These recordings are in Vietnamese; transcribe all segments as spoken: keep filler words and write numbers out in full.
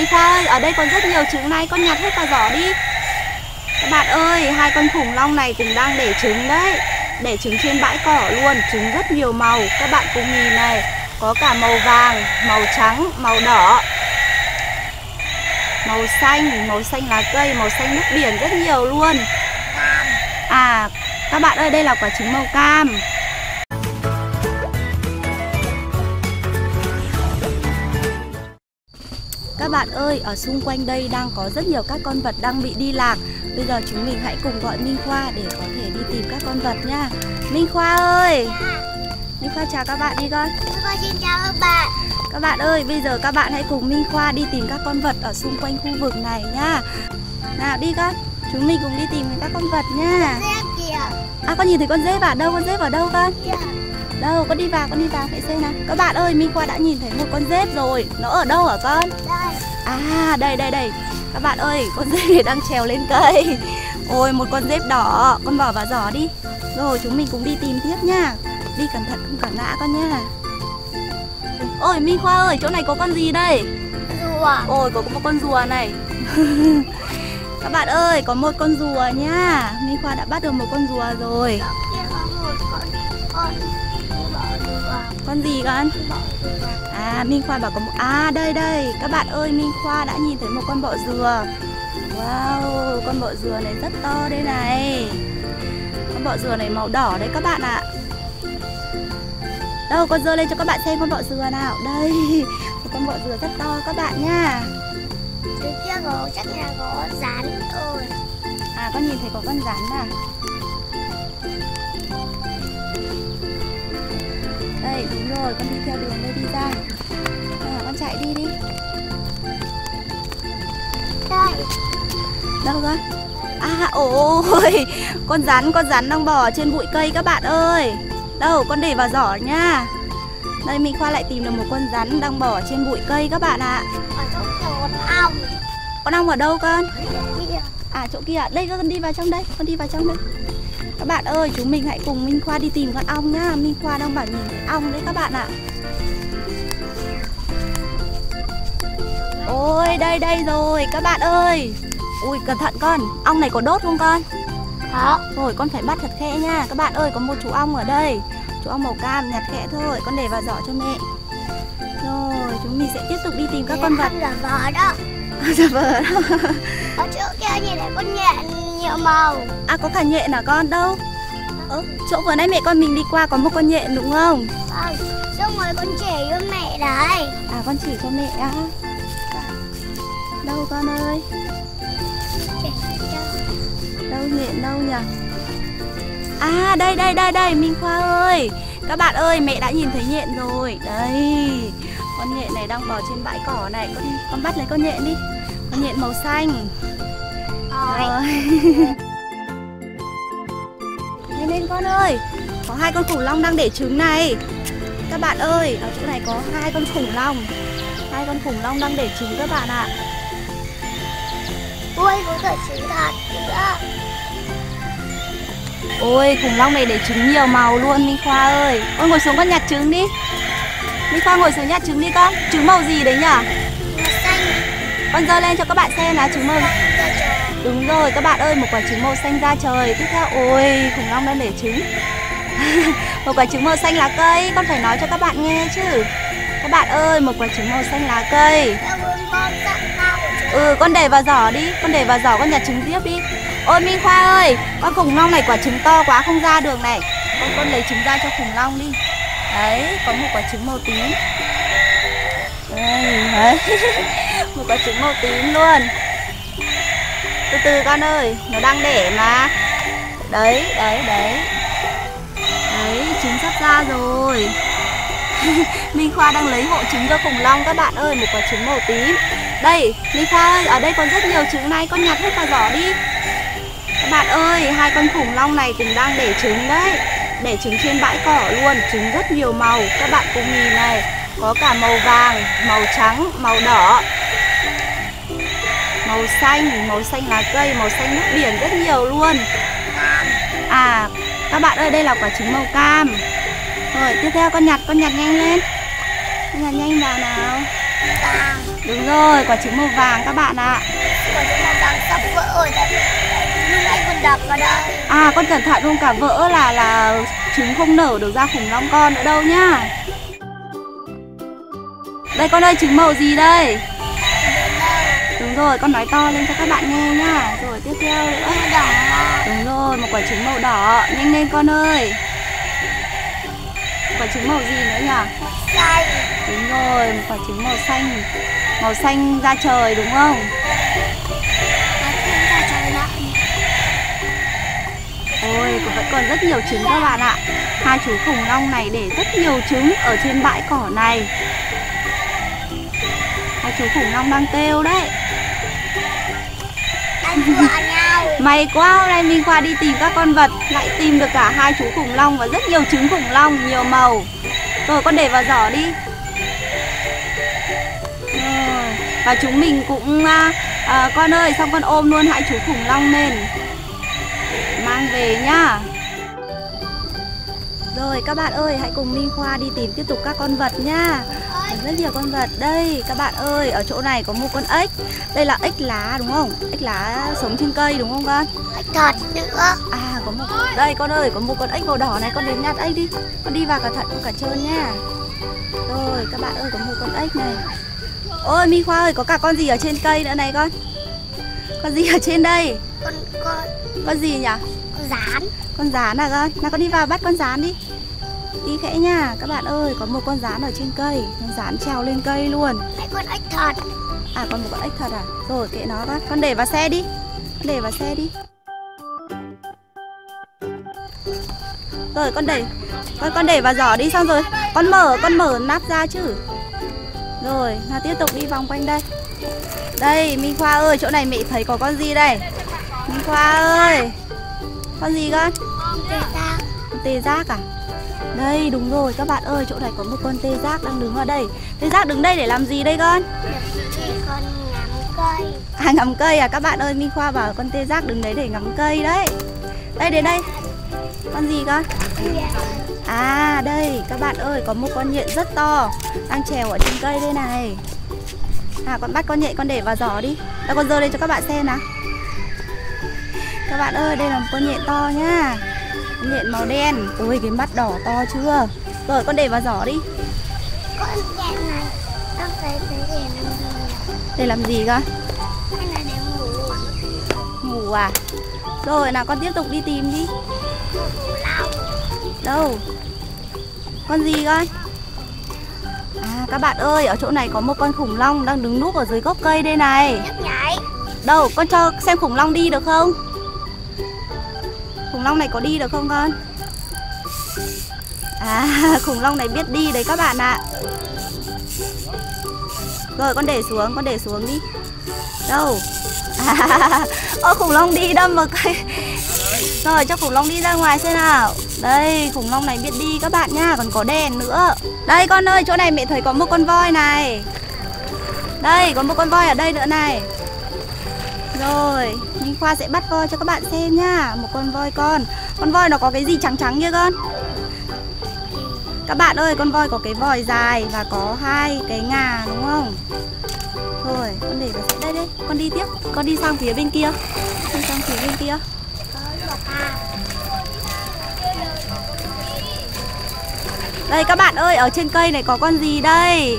Minh Khoa ơi, ở đây còn rất nhiều trứng này, con nhặt hết vào giỏ đi. Các bạn ơi, hai con khủng long này cũng đang để trứng đấy. Để trứng trên bãi cỏ luôn, trứng rất nhiều màu. Các bạn cùng nhìn này, có cả màu vàng, màu trắng, màu đỏ, màu xanh, màu xanh lá cây, màu xanh nước biển, rất nhiều luôn. À, các bạn ơi, đây là quả trứng màu cam. Các bạn ơi, ở xung quanh đây đang có rất nhiều các con vật đang bị đi lạc. Bây giờ chúng mình hãy cùng gọi Minh Khoa để có thể đi tìm các con vật nha. Minh Khoa ơi! Minh Khoa chào các bạn đi con. Minh Khoa xin chào các bạn. Các bạn ơi, bây giờ các bạn hãy cùng Minh Khoa đi tìm các con vật ở xung quanh khu vực này nha. Nào đi con, chúng mình cùng đi tìm các con vật nha. Dép kìa. À, con nhìn thấy con dép à? Đâu, con dép ở đâu con? Kìa. Đâu, con đi vào, con đi vào, hãy xem nào. Các bạn ơi, Minh Khoa đã nhìn thấy một con dép rồi. Nó ở đâu hả con? Đây. À, đây, đây, đây. Các bạn ơi, con dép này đang trèo lên cây. Ôi, một con dép đỏ. Con bỏ vào giỏ đi. Rồi, chúng mình cùng đi tìm tiếp nha. Đi cẩn thận không cả ngã con nha. Ôi, Minh Khoa ơi, chỗ này có con gì đây? Rùa. Ôi, có một con rùa này. Các bạn ơi, có một con rùa nha. Minh Khoa đã bắt được một con rùa rồi. Kia có một con con bọ rùa. Con gì con? Bọ rùa. À, Minh Khoa bảo có một... À, đây đây. Các bạn ơi, Minh Khoa đã nhìn thấy một con bọ rùa. Wow, con bọ rùa này rất to đây này. Con bọ rùa này màu đỏ đấy các bạn ạ. Đâu, con giơ lên cho các bạn xem con bọ rùa nào. Đây, một con bọ rùa rất to các bạn nha. Từ kia có chắc là có rắn rồi. À, con nhìn thấy có con rắn à? Đây, đúng rồi, con đi theo đường đây đi ra. À, con chạy đi đi. Đây. Đâu con? À, ôi, con rắn, con rắn đang bò trên bụi cây các bạn ơi. Đâu, con để vào giỏ nha. Đây, Minh Khoa lại tìm được một con rắn đang bò trên bụi cây các bạn ạ. Ở trong chỗ con ong. Con ong ở đâu con? Kia. À, chỗ kia. Đây, con đi vào trong đây, con đi vào trong đây. Các bạn ơi, chúng mình hãy cùng Minh Khoa đi tìm con ong nhá. Minh Khoa đang bảo nhìn thấy ong đấy các bạn ạ. Ôi, đây đây rồi các bạn ơi. Ui, cẩn thận con. Ong này có đốt không con? Đó. Rồi, con phải bắt thật khẽ nha. Các bạn ơi, có một chú ong ở đây. Chú ong màu cam, nhặt khẽ thôi. Con để vào giỏ cho mẹ. Rồi, chúng mình sẽ tiếp tục đi tìm các con vật. Là vợ đó. Dạ vâng. Ở chỗ kia nhìn thấy con nhện nhiều màu. À, có cả nhện hả con? Đâu? Ơ, chỗ vừa nãy mẹ con mình đi qua có một con nhện đúng không? Vâng. Xong rồi con chỉ cho mẹ đấy. À, con chỉ cho mẹ á. Đâu con ơi? Chỉ cho. Đâu nhện đâu nhỉ? À, đây đây đây đây, Minh Khoa ơi. Các bạn ơi, mẹ đã nhìn thấy nhện rồi. Đây, con nhện này đang bò trên bãi cỏ này. Con con bắt lấy con nhện đi. Con nhện màu xanh. Rồi. Rồi. Lên lên con ơi. Có hai con khủng long đang để trứng này. Các bạn ơi, ở chỗ này có hai con khủng long. Hai con khủng long đang để trứng các bạn ạ. Ui, có cả trứng thật nữa. Ôi, khủng long này để trứng nhiều màu luôn Minh Khoa ơi. Ôi, ngồi xuống con nhặt trứng đi. Minh Khoa ngồi xuống nhặt trứng đi con. Trứng màu gì đấy nhỉ? Màu xanh. Con giơ lên cho các bạn xem là trứng màu. Đúng rồi các bạn ơi, một quả trứng màu xanh da trời. Tiếp theo, ôi, khủng long đang để trứng. Một quả trứng màu xanh lá cây. Con phải nói cho các bạn nghe chứ. Các bạn ơi, một quả trứng màu xanh lá cây. Ừ, con để vào giỏ đi. Con để vào giỏ, con nhặt trứng tiếp đi. Ôi Minh Khoa ơi, con khủng long này quả trứng to quá không ra được này. Con con lấy trứng ra cho khủng long đi. Đấy, có một quả trứng màu tím. Đây, đấy. Một quả trứng màu tím luôn. Từ từ con ơi, nó đang đẻ mà. Đấy, đấy, đấy. Đấy, trứng sắp ra rồi. Minh Khoa đang lấy hộ trứng cho khủng long các bạn ơi, một quả trứng màu tím. Đây, Minh Khoa ơi, ở đây còn rất nhiều trứng này, con nhặt hết vào giỏ đi. Các bạn ơi, hai con khủng long này cũng đang để trứng đấy. Để trứng trên bãi cỏ luôn, trứng rất nhiều màu. Các bạn cùng nhìn này, có cả màu vàng, màu trắng, màu đỏ, màu xanh, màu xanh lá cây, màu xanh nước biển, rất nhiều luôn. À, các bạn ơi, đây là quả trứng màu cam. Rồi, tiếp theo con nhặt, con nhặt nhanh lên. Con nhặt nhanh vào nào. Đúng rồi, quả trứng màu vàng các bạn ạ. Quả trứng màu vàng sắp vỡ rồi đấy. Nhưng anh còn đập vào đây. À, con cẩn thận không, cả vỡ là là trứng không nở được ra khủng long con nữa đâu nhá. Đây con ơi, trứng màu gì đây? Đúng rồi, con nói to lên cho các bạn nghe nhá. Rồi tiếp theo nữa. Đỏ. Đúng rồi, một quả trứng màu đỏ. Nhanh lên con ơi. Quả trứng màu gì nữa nhỉ? Xanh. Đúng rồi, một quả trứng màu xanh. Màu xanh da trời đúng không? Ôi, vẫn còn rất nhiều trứng các bạn ạ. Hai chú khủng long này để rất nhiều trứng ở trên bãi cỏ này. Hai chú khủng long đang kêu đấy. May quá, hôm nay Minh Khoa đi tìm các con vật, lại tìm được cả hai chú khủng long và rất nhiều trứng khủng long, nhiều màu. Rồi con để vào giỏ đi. Rồi. Và chúng mình cũng à, à, con ơi, xong con ôm luôn hai chú khủng long lên để mang về nhá. Rồi các bạn ơi, hãy cùng Minh Khoa đi tìm tiếp tục các con vật nhá. Rất nhiều con vật. Đây các bạn ơi, ở chỗ này có một con ếch. Đây là ếch lá đúng không? Ếch lá sống trên cây đúng không con? Ếch thật nữa. À có một, đây con ơi, có một con ếch màu đỏ này. Con đến nhặt ếch đi. Con đi vào cẩn thận không cả trơn nha. Rồi các bạn ơi, có một con ếch này. Ôi Minh Khoa ơi, có cả con gì ở trên cây nữa này con? Con gì ở trên đây? Con con Con gì nhỉ? Con gián. Con gián à con? Nào con đi vào bắt con gián đi. Đi khẽ nha. Các bạn ơi, có một con gián ở trên cây. Con gián trèo lên cây luôn. Đấy, con ếch thật. À còn một con ếch thật à? Rồi kệ nó con. Con để vào xe đi. Con để vào xe đi. Rồi con để Con con để vào giỏ đi, xong rồi con mở con mở nắp ra chứ. Rồi, nào tiếp tục đi vòng quanh đây. Đây, Minh Khoa ơi, chỗ này mẹ thấy có con gì đây? Minh Khoa ơi. Con gì con? Tê giác. Con tê giác à? Đây, đúng rồi các bạn ơi, chỗ này có một con tê giác đang đứng ở đây. Tê giác đứng đây để làm gì đây con? Để con ngắm cây. À ngắm cây à? Các bạn ơi, Minh Khoa bảo con tê giác đứng đấy để ngắm cây đấy. Đây, đến đây. Con gì con? À đây, các bạn ơi, có một con nhện rất to đang trèo ở trên cây đây này. À con bắt con nhện, con để vào giỏ đi. Đâu con giơ lên cho các bạn xem nào. Các bạn ơi, đây là một con nhện to nhá. Con nhện màu đen. Ôi cái mắt đỏ to chưa? Rồi con để vào giỏ đi. Con nhện này con phải phải để làm gì? Để làm gì cơ? Hay là để ngủ? Ngủ à? Rồi nào con tiếp tục đi tìm đi. Đâu? Con gì con? À các bạn ơi, ở chỗ này có một con khủng long đang đứng núp ở dưới gốc cây đây này. Nhấp nhảy. Đâu, con cho xem khủng long đi được không? Khủng long này có đi được không con? À, khủng long này biết đi đấy các bạn ạ. Rồi con để xuống, con để xuống đi. Đâu? À, ô khủng long đi đâm vào cây. Rồi cho khủng long đi ra ngoài xem nào. Đây, khủng long này biết đi các bạn nhá, còn có đèn nữa. Đây con ơi, chỗ này mẹ thấy có một con voi này. Đây, có một con voi ở đây nữa này. Rồi, Minh Khoa sẽ bắt voi cho các bạn xem nhá. Một con voi con. Con voi nó có cái gì trắng trắng kia con? Các bạn ơi, con voi có cái vòi dài và có hai cái ngà đúng không? Rồi, con để vào sẽ đây đây. Con đi tiếp, con đi sang phía bên kia. Đi sang phía bên kia. Đây các bạn ơi, ở trên cây này có con gì đây?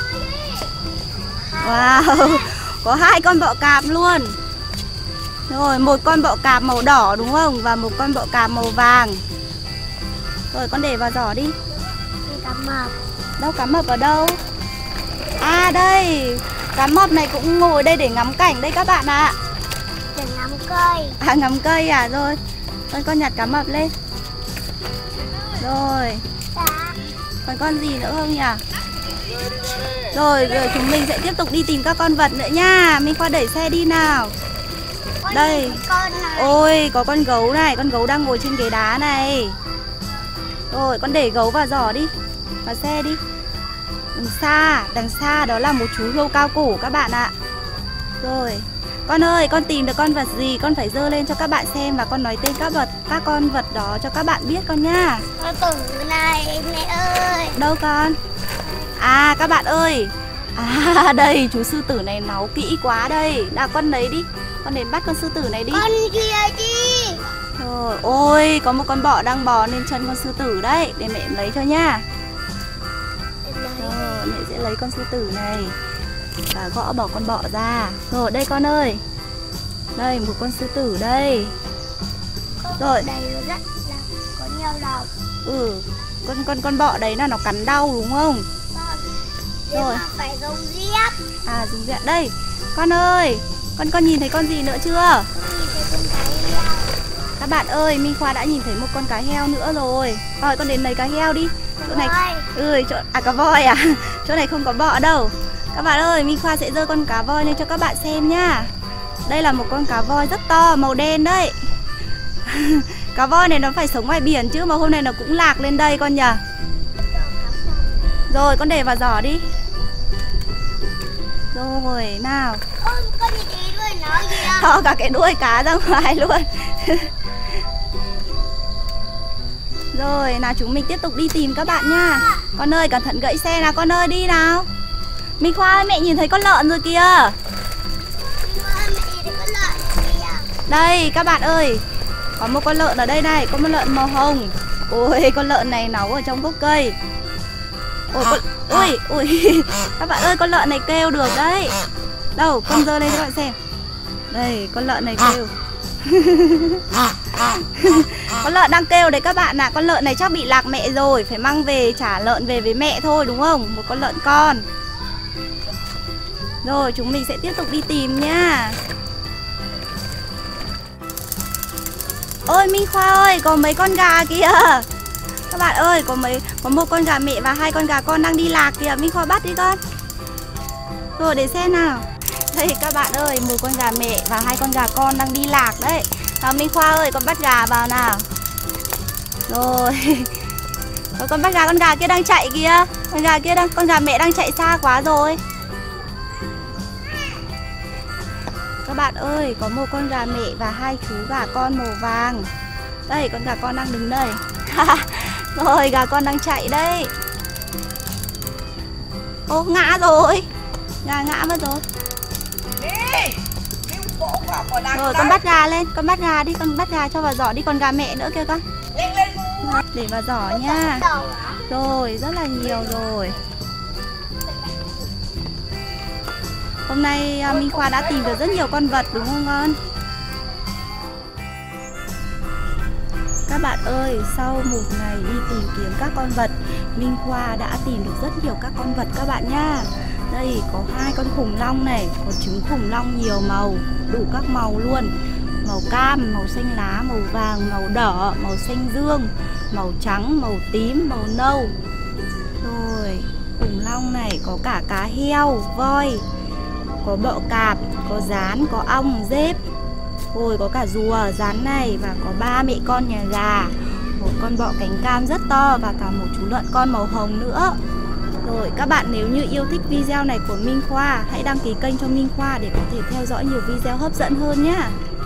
Wow, có hai con bọ cạp luôn. Rồi, một con bọ cạp màu đỏ đúng không? Và một con bọ cạp màu vàng. Rồi, con để vào giỏ đi. Cá mập. Đâu, cá mập ở đâu? À đây, cá mập này cũng ngồi đây để ngắm cảnh đây các bạn ạ. Để ngắm cây. À ngắm cây à? Rồi, con con nhặt cá mập lên. Rồi. Còn con gì nữa không nhỉ? Rồi, rồi chúng mình sẽ tiếp tục đi tìm các con vật nữa nha. Minh Khoa đẩy xe đi nào. Đây. Ôi, có con gấu này. Con gấu đang ngồi trên ghế đá này. Rồi, con để gấu vào giỏ đi. Vào xe đi. Đằng xa, đằng xa đó là một chú hươu cao cổ các bạn ạ. Rồi, con ơi, con tìm được con vật gì con phải giơ lên cho các bạn xem. và con nói tên các vật, các con vật đó cho các bạn biết con nha. Con tử này mẹ ơi. Đâu con? À các bạn ơi, À đây, chú sư tử này náu kỹ quá đây. Nào con lấy đi, con đến bắt con sư tử này đi. Con kia đi. Rồi, ôi, có một con bọ đang bò lên chân con sư tử đấy. Để mẹ lấy cho nha. Rồi, mẹ sẽ lấy con sư tử này và gõ bỏ con bọ ra. Rồi, đây con ơi. Đây, một con sư tử đây. Rồi. Đây rất là có nhiều đầu. Ừ, con con con bọ đấy là nó cắn đau đúng không? Rồi. Mà phải dùng dép. À, dùng dép đây. Con ơi, con con nhìn thấy con gì nữa chưa? Các bạn ơi, Minh Khoa đã nhìn thấy một con cá heo nữa rồi. Rồi, con đến lấy cá heo đi. Chỗ này, ừ, chỗ à cá voi à? Chỗ này không có bọ đâu. Các bạn ơi, Minh Khoa sẽ giơ con cá voi lên cho các bạn xem nhá. Đây là một con cá voi rất to, màu đen đấy. Cá voi này nó phải sống ngoài biển chứ, mà hôm nay nó cũng lạc lên đây con nhỉ. Rồi, con để vào giỏ đi. Rồi, nào. Ôi, con nhìn thấy đuôi nó kìa. To cả cái đuôi cá ra ngoài luôn. Rồi, nào chúng mình tiếp tục đi tìm các bạn nha. Con ơi, cẩn thận gãy xe nào con ơi, đi nào. Minh Khoa ơi, mẹ nhìn thấy con lợn rồi kìa. Đây, các bạn ơi, có một con lợn ở đây này, có một lợn màu hồng. Ôi, con lợn này náu ở trong gốc cây. Ôi, con... ui, ui. Các bạn ơi, con lợn này kêu được đấy. Đâu, con giơ lên cho các bạn xem. Đây, con lợn này kêu. Con lợn đang kêu đấy các bạn ạ. À. Con lợn này chắc bị lạc mẹ rồi, phải mang về trả lợn về với mẹ thôi đúng không? Một con lợn con. Rồi, chúng mình sẽ tiếp tục đi tìm nha. Ôi Minh Khoa ơi, có mấy con gà kìa. Các bạn ơi, có mấy có một con gà mẹ và hai con gà con đang đi lạc kìa. Minh Khoa bắt đi con. Rồi để xem nào. Đây các bạn ơi, một con gà mẹ và hai con gà con đang đi lạc đấy. Nào Minh Khoa ơi, con bắt gà vào nào. Rồi. Rồi con bắt gà, con gà kia đang chạy kìa. Con gà kia đang con gà mẹ đang chạy xa quá rồi. Các bạn ơi, có một con gà mẹ và hai chú gà con màu vàng. Đây, con gà con đang đứng đây. Rồi, gà con đang chạy đây. Ô, ngã rồi. Gà ngã mất rồi. Rồi, con bắt gà lên. Con bắt gà đi, con bắt gà cho vào giỏ đi. Còn gà mẹ nữa kìa con. Để vào giỏ nha. Rồi, rất là nhiều rồi. Hôm nay Minh Khoa đã tìm được rất nhiều con vật đúng không con? Các bạn ơi, sau một ngày đi tìm kiếm các con vật, Minh Khoa đã tìm được rất nhiều các con vật các bạn nha. Đây có hai con khủng long này, có trứng khủng long nhiều màu, đủ các màu luôn. Màu cam, màu xanh lá, màu vàng, màu đỏ, màu xanh dương, màu trắng, màu tím, màu nâu. Rồi, khủng long này có cả cá heo, voi, có bọ cạp, có gián, có ong, dép. Rồi có cả rùa, rắn này và có ba mẹ con nhà gà, một con bọ cánh cam rất to và cả một chú lợn con màu hồng nữa. Rồi các bạn nếu như yêu thích video này của Minh Khoa, hãy đăng ký kênh cho Minh Khoa để có thể theo dõi nhiều video hấp dẫn hơn nhé.